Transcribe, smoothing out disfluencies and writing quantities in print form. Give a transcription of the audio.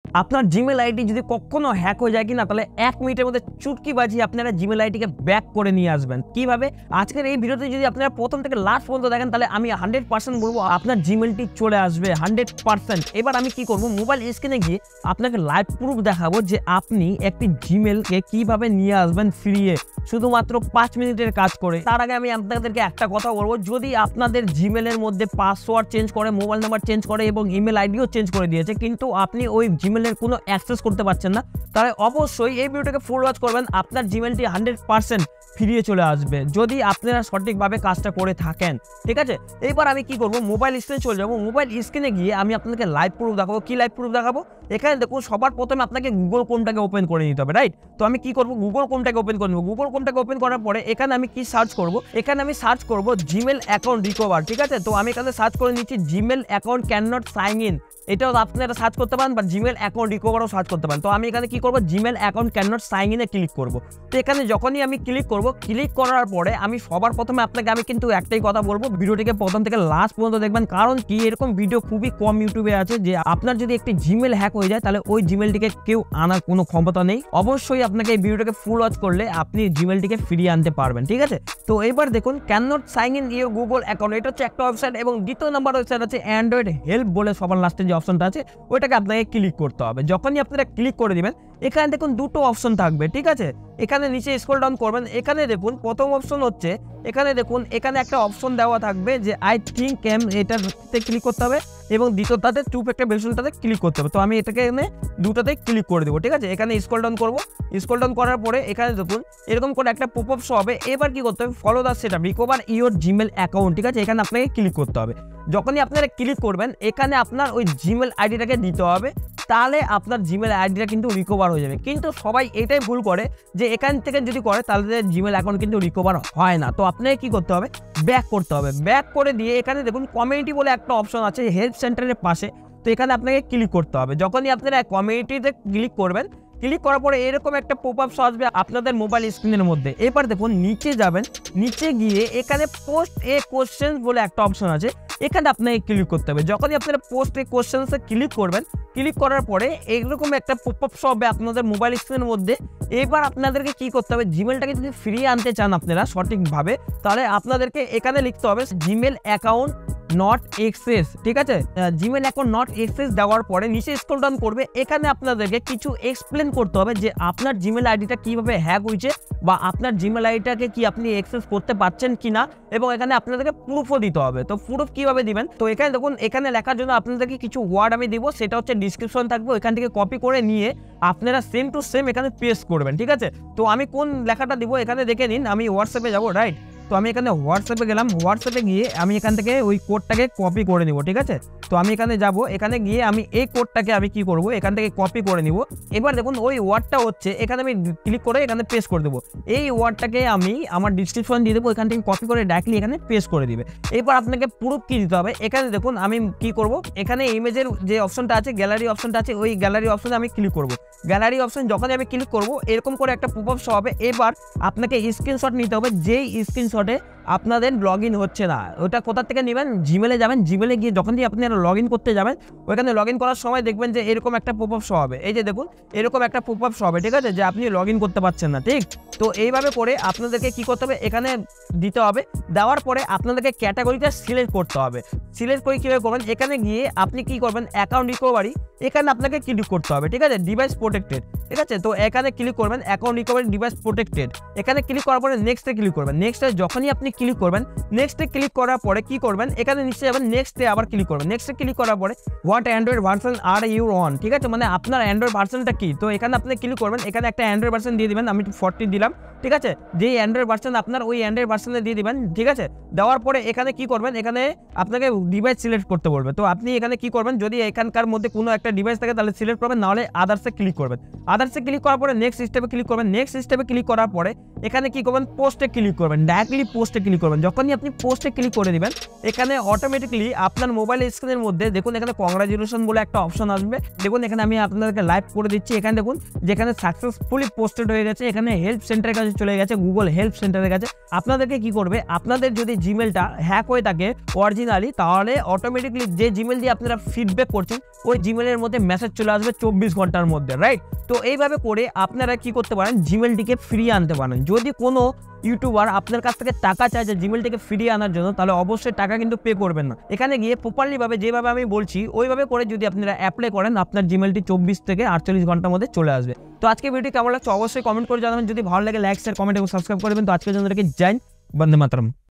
আপনার Gmail ID যদি কখনো হ্যাক হয়ে যায় কিনা, তাহলে 1 মিনিটের মধ্যে চুটকি বাজিয়ে আপনারা জিমেল আইডিকে ব্যাক করে নিয়ে আসবেন। কিভাবে? আজকের এই ভিডিওতে যদি আপনারা প্রথম থেকে লাস্ট পর্যন্ত দেখেন, তাহলে আমি 100% বলবো আপনার জিমেলটি চলে আসবে 100%। এবার আমি কি করব, মোবাইল স্ক্রিনে গিয়ে আপনাকে লাইভ প্রুফ দেখাবো যে আপনি একটি জিমেলকে কিভাবে নিয়ে আসবেন ফিরিয়ে, শুধুমাত্র 5 মিনিটের কাজ করে। তার আগে আমি আপনাদেরকে একটা কথা বলবো, যদি আপনাদের জিমেলের মধ্যে পাসওয়ার্ড চেঞ্জ করে, মোবাইল নাম্বার চেঞ্জ করে এবং ইমেল আইডিও চেঞ্জ করে দিয়েছে, কিন্তু আপনি ওই জিমেলের কোনো অ্যাক্সেস করতে পারছেন না, তাহলে অবশ্যই এই ভিডিওটাকে ফুল ওয়াচ করবেন। আপনার জিমেলটি 100% ফিরিয়ে চলে আসবে যদি আপনারা সঠিকভাবে কাজটা করে থাকেন। ঠিক আছে, এবার আমি কি করব, মোবাইল স্ক্রিনে চলে যাব। মোবাইল স্ক্রিনে গিয়ে আমি আপনাদেরকে লাইভ প্রুফ দেখাবো। কি লাইভ প্রুফ দেখাবো? এখানে দেখুন, সবার প্রথমে আপনাকে গুগল ক্রোমটাকে ওপেন করে নিতে হবে, রাইট? তো আমি কি করব, গুগল ক্রোমটাকে ওপেন করে নেব। গুগল ক্রোমটাকে ওপেন করার পরে এখানে আমি কি সার্চ করব, এখানে আমি সার্চ করব জিমেল অ্যাকাউন্ট রিকভার। ঠিক আছে, তো আমি এখানে সার্চ করে নিচ্ছি Gmail account can not sign in. এটাও আপনারা সার্চ করতে পারেন বা জিমেল অ্যাকাউন্ট রিকভারও সার্চ করতে পারেন। তো আমি এখানে কি করব, Gmail account can not sign ইনে ক্লিক করব। তো এখানে যখনই আমি ক্লিক করব, ক্লিক করার পরে আমি সবার প্রথমে আপনাকে আমি কিন্তু একটাই কথা বলবো, ভিডিওটিকে প্রথম থেকে লাস্ট পর্যন্ত দেখবেন। কারণ কি, এরকম ভিডিও খুবই কম ইউটিউবে আছে যে আপনার যদি একটি জিমেল হ্যাক হয়ে যায়, তাহলে ওই জিমেলটিকে কেউ আনার কোনো ক্ষমতা নেই। অবশ্যই আপনাকে এই ভিডিওটাকে ফুল ওয়াচ করলে আপনি জিমেলটিকে ফিরিয়ে আনতে পারবেন। ঠিক আছে, তো এবার দেখুন, can not sign in your Google account, এটা হচ্ছে একটা ওয়েবসাইট, এবং দ্বিতীয় নাম্বার ওয়েবসাইট আছে অ্যান্ড্রয়েড হেল্প বলে সবার লাস্টে যে অপশনটা আছে, ওইটাকে আপনাকে ক্লিক করতে হবে। যখনই আপনারা ক্লিক করে দিবেন, এখানে দেখুন দুটো অপশন থাকবে। ঠিক আছে, এখানে নিচে স্ক্রল ডাউন করবেন, এখানে দেখুন প্রথম অপশন হচ্ছে, এখানে দেখুন এখানে একটা অপশন দেওয়া থাকবে যে আই থিঙ্ক এটাতে ক্লিক করতে হবে, এবং দ্বিতীয়টাতে টু ফ্যাক্টর ভেরিফিকেশনটাতে ক্লিক করতে হবে। তো আমি এটাকে এনে দুটাতে ক্লিক করে দেবো। ঠিক আছে, এখানে স্ক্রল ডাউন করবো। স্ক্রল ডাউন করার পরে এখানে দেখুন এরকম করে একটা পপ আপ শো হবে। এবার কি করতে হবে, follow the setup recover your Gmail account. ঠিক আছে, এখানে আপনাকে ক্লিক করতে হবে। যখনই আপনারা ক্লিক করবেন, এখানে আপনার ওই জিমেল আইডিটাকে দিতে হবে, তাহলে আপনার জিমেল আইডিটা কিন্তু রিকভার হয়ে যাবে। কিন্তু সবাই এটাই ভুল করে যে এখান থেকে যদি করে তাহলে জিমেল অ্যাকাউন্ট কিন্তু রিকভার হয় না। তো আপনাকে কি করতে হবে, ব্যাক করতে হবে। ব্যাক করে দিয়ে এখানে দেখুন কমিউনিটি বলে একটা অপশন আছে হেল্প সেন্টারের পাশে, তো এখানে আপনাকে ক্লিক করতে হবে। যখনই আপনারা কমিউনিটিতে ক্লিক করবেন, ক্লিক করার পরে এরকম একটা পপ আপ শো আসবে আপনাদের মোবাইল স্ক্রিনের মধ্যে। এবার দেখুন নিচে যাবেন, নিচে গিয়ে এখানে পোস্ট এ কোশ্চেন বলে একটা অপশন আছে, এখানে আপনাকে ক্লিক করতে হবে। যখনই আপনারা পোস্ট এ কোশ্চেন্সে ক্লিক করবেন, ক্লিক করার পরে এরকম একটা পপ আপ শো হবে আপনাদের মোবাইল স্ক্রিনের মধ্যে। এবার আপনাদেরকে কি করতে হবে, জিমেলটাকে যদি ফিরিয়ে আনতে চান আপনারা সঠিকভাবে, তাহলে আপনাদেরকে এখানে লিখতে হবে জিমেল অ্যাকাউন্ট নট এক্সেস। ঠিক আছে, জিমেল অ্যাকাউন্ট নট এক্সেস দেওয়ার পরে নিচে স্ক্রল ডাউন করবে, এখানে আপনাদেরকে কিছু এক্সপ্লেন করতে হবে যে আপনার জিমেল আইডিটা কিভাবে হ্যাক হয়েছে, বা আপনার জিমেল আইডিটাকে কি আপনি অ্যাক্সেস করতে পারছেন কিনা, এবং এখানে আপনাদেরকে প্রুফও দিতে হবে। তো প্রুফ কিভাবে দিবেন, তো এখানে দেখুন এখানে লেখার জন্য আপনাদেরকে কিছু ওয়ার্ড আমি দিব, সেটা হচ্ছে ডিসক্রিপশন থাকবে, এখান থেকে কপি করে নিয়ে আপনারা সেম টু সেম এখানে পেস্ট করবেন। ঠিক আছে, তো আমি কোন লেখাটা দিব এখানে দেখে নিন। আমি হোয়াটসঅ্যাপে যাবো, রাইট? তো আমি এখানে হোয়াটসঅ্যাপে গেলাম। হোয়াটসঅ্যাপে গিয়ে আমি এখান থেকে ওই কোডটাকে কপি করে নিব। ঠিক আছে, তো আমি এখানে যাব, এখানে গিয়ে আমি এই কোডটাকে আমি কি করব, এখান থেকে কপি করে নিব। এবার দেখুন ওই ওয়ার্ডটা হচ্ছে, এখানে আমি ক্লিক করে এখানে পেস্ট করে দেবো। এই ওয়ার্ডটাকে আমি আমার ডিসক্রিপশন দিয়ে দেবো, এখান থেকে কপি করে ডাইরেক্টলি এখানে পেস্ট করে দিবে। এবার আপনাকে প্রুফ কি দিতে হবে, এখানে দেখুন আমি কি করব, এখানে ইমেজের যে অপশনটা আছে, গ্যালারি অপশনটা আছে, ওই গ্যালারি অপশনে আমি ক্লিক করব। গ্যালারি অপশন যখনই আমি ক্লিক করব, এরকম করে একটা পপ আপ শো হবে। এবার আপনাকে স্ক্রিনশট নিতে হবে, যেই স্ক্রিনশটে আপনাদের লগ ইন হচ্ছে না। ওটা কোথা থেকে নেবেন, জিমেলে যাবেন। জিমেলে গিয়ে যখনই আপনি লগ ইন করতে যাবেন, ওইখানে লগ ইন করার সময় দেখবেন যে এরকম একটা পপ আপ শো হবে। এই যে দেখুন এরকম একটা পপ আপ শো হবে। ঠিক আছে, যে আপনি লগ ইন করতে পারছেন না। ঠিক, তো এইভাবে করে আপনাদেরকে কি করতে হবে, এখানে দিতে হবে। দেওয়ার পরে আপনাদেরকে ক্যাটাগরিটা সিলেক্ট করতে হবে। সিলেক্ট করে কীভাবে করবেন, এখানে গিয়ে আপনি কি করবেন, অ্যাকাউন্ট রিকভারি, এখানে আপনাকে ক্লিক করতে হবে। ঠিক আছে, ডিভাইস প্রোটেক্টেড। ঠিক আছে, তো এখানে ক্লিক করবেন অ্যাকাউন্ট রিকভারি ডিভাইস প্রোটেক্টেড। এখানে ক্লিক করার পরে নেক্সটে ক্লিক করবেন। নেক্সটে যখনই আপনি ক্লিক করবেন, নেক্সটে ক্লিক করার পরে কি করবেন, এখানে নিচে যাবেন, নেক্সটে আবার ক্লিক করবেন। নেক্সটে ক্লিক করার পরে what Android version are you on. ঠিক আছে, মানে আপনার অ্যান্ড্রয়েড ভার্সনটা কি, তো এখানে আপনি ক্লিক করবেন। এখানে একটা অ্যান্ড্রয়েড ভার্সন দিয়ে দিবেন, আমি 40 দিলাম। ঠিক আছে, যেই অ্যান্ড্রয়েড ভার্সন আপনার, ওই অ্যান্ড্রয়েড ভার্সনে দিয়ে দিবেন। ঠিক আছে, দেওয়ার পরে এখানে কি করবেন, এখানে আপনাকে ডিভাইস সিলেক্ট করতে বলবে। তো আপনি এখানে কি করবেন, যদি এখানকার মধ্যে কোনো একটা ডিভাইস থাকে তাহলে সিলেক্ট করবেন, নাহলে আদার্সে ক্লিক করবেন। আদার্সে ক্লিক করার পরে নেক্সট স্টেপে ক্লিক করবেন। নেক্সট স্টেপে ক্লিক করার পরে এখানে কি করবেন, পোস্টে ক্লিক করবেন, ডাইরেক্টলি পোস্টে ক্লিক করবেন। যখনই আপনি পোস্টে ক্লিক করে দিবেন এখানে অটোমেটিকলি আপনার মোবাইল স্ক্রিনের মধ্যে দেখুন এখানে কংগ্রাচুলেশন বলে একটা অপশন আসবে। দেখুন এখানে আমি আপনাদেরকে লাইভ করে দিচ্ছি। এখানে দেখুন যেখানে সাকসেসফুলি পোস্টেড হয়ে গেছে, এখানে হেল্প সেন্টারের কাছে চলে গেছে, গুগল হেল্প সেন্টারের কাছে। আপনাদেরকে কি করবে, আপনাদের যদি জিমেলটা হ্যাক হয়ে থাকে অরিজিনালি, তাহলে অটোমেটিকলি যে জিমেল দিয়ে আপনারা ফিডব্যাক করছেন ওই জিমেলের মধ্যে মেসেজ চলে আসবে 24 ঘন্টার মধ্যে, রাইট? তো এইভাবে করে আপনারা কি করতে পারেন, জিমেলটিকে ফিরিয়ে আনতে পারেন। যদি কোনো ইউটিউবার আপনার কাছ থেকে টাকা চায় যে জিমেলটাকে ফিরিয়ে আনার জন্য, তাহলে অবশ্যই টাকা কিন্তু পে করবেন না। এখানে গিয়ে প্রপারলি ভাবে যেভাবে আমি বলছি ওইভাবে করে যদি আপনারা অ্যাপ্লাই করেন, আপনার জিমেলটি 24 থেকে 48 ঘন্টার মধ্যে চলে আসবে। তো আজকে ভিডিও কেমন লাগছে অবশ্যই কমেন্ট করে জানাবেন। যদি ভালো লাগে লাইক শেয়ার কমেন্ট এবং সাবস্ক্রাইব করবেন। তো আজকের জন্য জয় হিন্দ, বন্দে মাতরম।